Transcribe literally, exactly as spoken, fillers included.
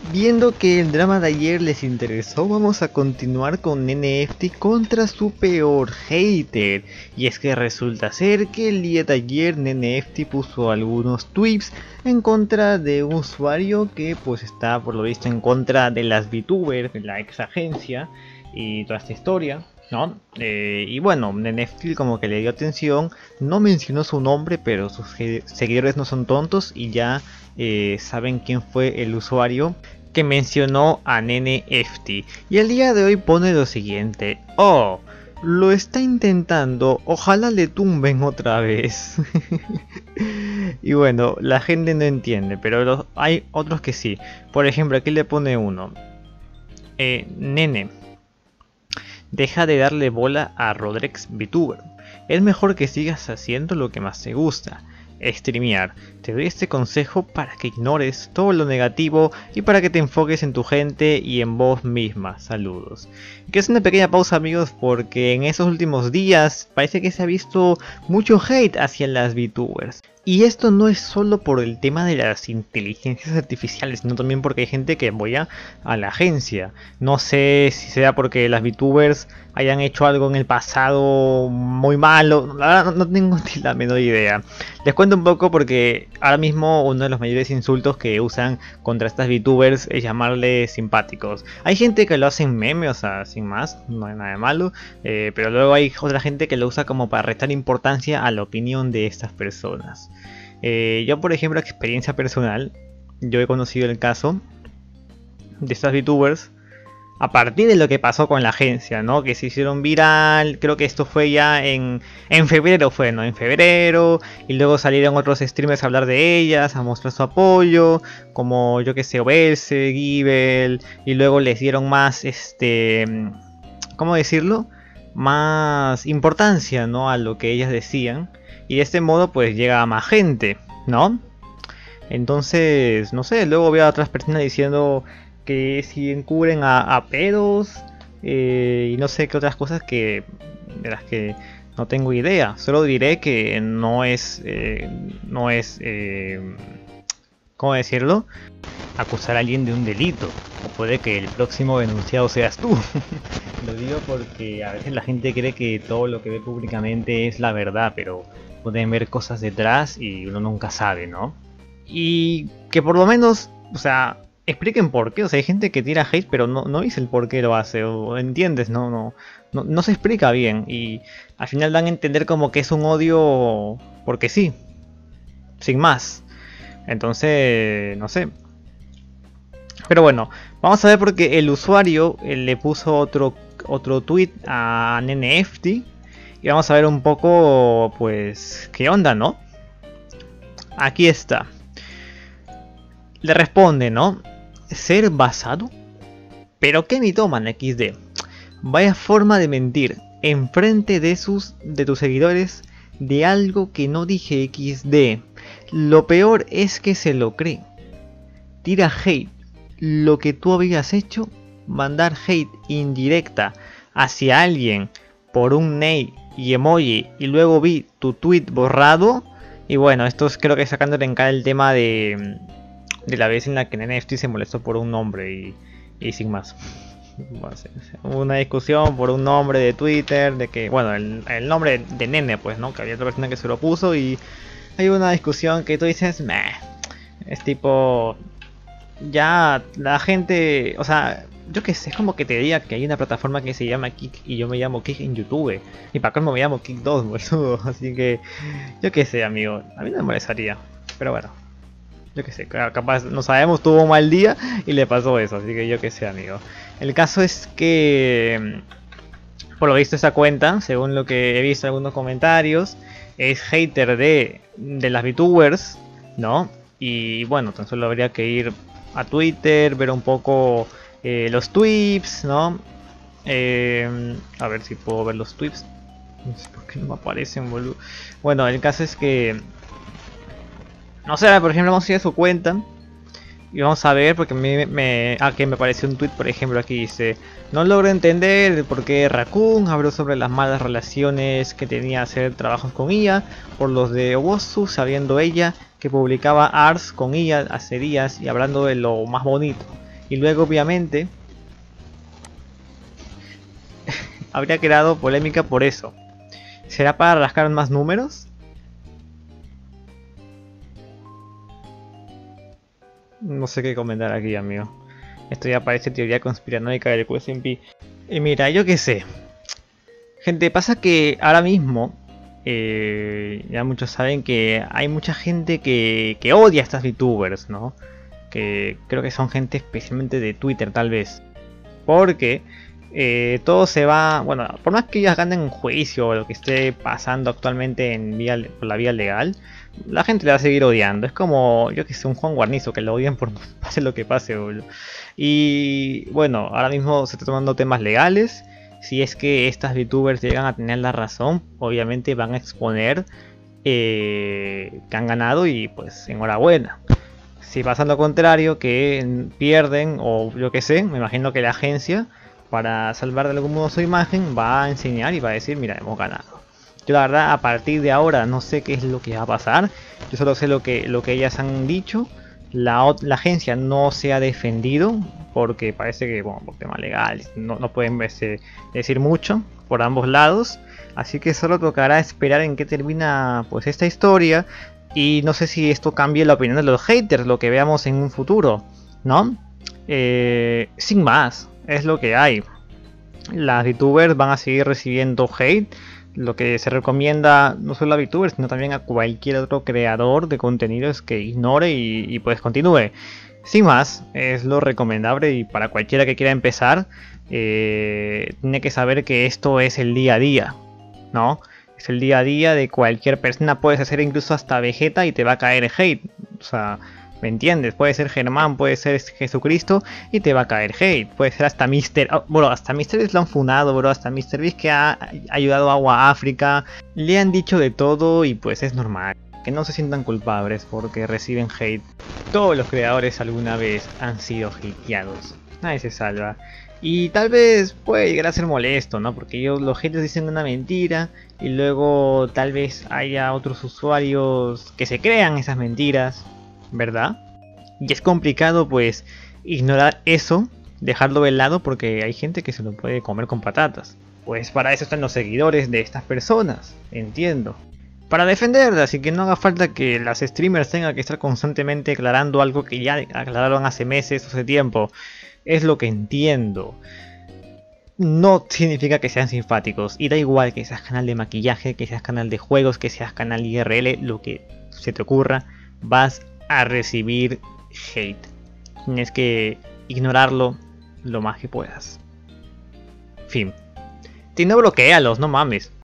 Viendo que el drama de ayer les interesó, vamos a continuar con N F T contra su peor hater. Y es que resulta ser que el día de ayer N F T puso algunos tweets en contra de un usuario que pues está por lo visto en contra de las VTubers, de la ex agencia y toda esta historia, ¿no? Eh, y bueno, N F T como que le dio atención, no mencionó su nombre, pero sus seguidores no son tontos y ya eh, saben quién fue el usuario que mencionó a N F T. Y el día de hoy pone lo siguiente: oh, lo está intentando, ojalá le tumben otra vez. Y bueno, la gente no entiende, pero los, hay otros que sí. Por ejemplo, aquí le pone uno: eh, nene, deja de darle bola a Rodrex VTuber. Es mejor que sigas haciendo lo que más te gusta, streamear. Te doy este consejo para que ignores todo lo negativo y para que te enfoques en tu gente y en vos misma. Saludos. Que es una pequeña pausa, amigos, porque en esos últimos días parece que se ha visto mucho hate hacia las VTubers. Y esto no es solo por el tema de las inteligencias artificiales, sino también porque hay gente que apoya a la agencia. No sé si sea porque las VTubers hayan hecho algo en el pasado muy malo, la verdad no, no tengo ni la menor idea. Les cuento un poco porque ahora mismo uno de los mayores insultos que usan contra estas VTubers es llamarles simpáticos. Hay gente que lo hace en meme, o sea, sin más, no hay nada de malo, eh, pero luego hay otra gente que lo usa como para restar importancia a la opinión de estas personas. Eh, yo, por ejemplo, experiencia personal, yo he conocido el caso de estas VTubers a partir de lo que pasó con la agencia, ¿no? Que se hicieron viral, creo que esto fue ya en, en febrero fue, ¿no? En febrero, y luego salieron otros streamers a hablar de ellas, a mostrar su apoyo, como yo que sé, Obelse, Givel, y luego les dieron más, este, ¿cómo decirlo? Más importancia, ¿no? A lo que ellas decían, y de este modo pues llega a más gente, ¿no? Entonces, no sé, luego veo a otras personas diciendo que si encubren a, a pedos eh, y no sé qué otras cosas que de las que no tengo idea. Solo diré que no es eh, no es eh, ¿cómo decirlo? Acusar a alguien de un delito, o puede que el próximo denunciado seas tú. Lo digo porque a veces la gente cree que todo lo que ve públicamente es la verdad, pero pueden ver cosas detrás y uno nunca sabe, ¿no? Y que por lo menos, o sea, expliquen por qué. O sea, hay gente que tira hate pero no, no dice el por qué lo hace, o entiendes, no, no, no, no se explica bien y al final dan a entender como que es un odio porque sí, sin más. Entonces, no sé. Pero bueno, vamos a ver porque el usuario eh, le puso otro, otro tweet a N F T y vamos a ver un poco, pues, qué onda, ¿no? Aquí está. Le responde, ¿no? ¿Ser basado? ¿Pero qué mitoman equis de? Vaya forma de mentir enfrente de sus de tus seguidores de algo que no dije equis de. Lo peor es que se lo cree. Tira hate. Lo que tú habías hecho, mandar hate indirecta hacia alguien por un ney y emoji y luego vi tu tweet borrado. Y bueno, esto es, creo que sacándole en cara el tema de de la vez en la que N F T se molestó por un nombre y, y sin más. Hubo una discusión por un nombre de Twitter, de que, bueno, el, el nombre de Nene, pues, ¿no? Que había otra persona que se lo puso y hay una discusión que tú dices, meh, es tipo, ya la gente, o sea, yo que sé, es como que te diga que hay una plataforma que se llama Kick y yo me llamo Kick en YouTube. Y para colmo me llamo Kick dos, boludo. Así que, yo que sé, amigo, a mí no me molestaría, pero bueno. Yo que sé, capaz, no sabemos, tuvo un mal día y le pasó eso, así que yo que sé, amigo. El caso es que, por lo visto, esa cuenta, según lo que he visto en algunos comentarios, es hater de, de las VTubers, ¿no? Y bueno, tan solo habría que ir a Twitter, ver un poco eh, los tweets, ¿no? Eh, a ver si puedo ver los tweets. No sé por qué no me aparecen, boludo. Bueno, el caso es que, no sé, por ejemplo, vamos a ir a su cuenta y vamos a ver, porque me, me, ah, que me apareció un tweet, por ejemplo, aquí dice: no logro entender por qué Raccoon habló sobre las malas relaciones que tenía hacer trabajos con I A por los de Owosu, sabiendo ella que publicaba arts con I A hace días y hablando de lo más bonito. Y luego obviamente habría creado polémica por eso. ¿Será para rascar más números? No sé qué comentar aquí, amigo. Esto ya parece teoría conspiranoica del Q S M P. Y mira, yo qué sé. Gente, pasa que ahora mismo eh, ya muchos saben que hay mucha gente que, que odia a estas VTubers, ¿no? Que creo que son gente especialmente de Twitter, tal vez. Porque eh, todo se va, bueno, por más que ellas ganen un juicio o lo que esté pasando actualmente en vía, por la vía legal, la gente le va a seguir odiando. Es como, yo que sé, un Juan Guarnizo que lo odian por pase lo que pase, boludo. Y bueno, ahora mismo se está tomando temas legales. Si es que estas VTubers llegan a tener la razón, obviamente van a exponer eh, que han ganado y pues enhorabuena. Si pasa lo contrario, que pierden o yo que sé, me imagino que la agencia, para salvar de algún modo su imagen, va a enseñar y va a decir, mira, hemos ganado. Yo la verdad, a partir de ahora no sé qué es lo que va a pasar. Yo solo sé lo que, lo que ellas han dicho. La, la agencia no se ha defendido porque parece que, bueno, por tema legal no, no pueden verse, decir mucho por ambos lados. Así que solo tocará esperar en qué termina pues esta historia. Y no sé si esto cambie la opinión de los haters, lo que veamos en un futuro, ¿no? Eh, sin más, es lo que hay. Las VTubers van a seguir recibiendo hate. Lo que se recomienda no solo a VTubers, sino también a cualquier otro creador de contenidos que ignore y, y pues continúe. Sin más, es lo recomendable y para cualquiera que quiera empezar, eh, tiene que saber que esto es el día a día, ¿no? Es el día a día de cualquier persona, puedes hacer incluso hasta Vegeta y te va a caer hate. O sea, ¿me entiendes? Puede ser Germán, puede ser Jesucristo y te va a caer hate. Puede ser hasta Mister... Oh, bueno, hasta MrBeast lo han funado, bro. Hasta MrBeast que ha ayudado a Agua África. Le han dicho de todo y pues es normal. Que no se sientan culpables porque reciben hate. Todos los creadores alguna vez han sido hateados. Nadie se salva. Y tal vez puede llegar a ser molesto, ¿no? Porque ellos, los haters dicen una mentira y luego tal vez haya otros usuarios que se crean esas mentiras, ¿verdad? Y es complicado pues ignorar eso, dejarlo de lado porque hay gente que se lo puede comer con patatas. Pues para eso están los seguidores de estas personas, entiendo. Para defenderlas y que no haga falta que las streamers tengan que estar constantemente aclarando algo que ya aclararon hace meses o hace tiempo. Es lo que entiendo. No significa que sean simpáticos. Y da igual que seas canal de maquillaje, que seas canal de juegos, que seas canal I R L, lo que se te ocurra, vas a recibir hate. Tienes que ignorarlo lo más que puedas. Fin. Si no, bloquéalos, no mames.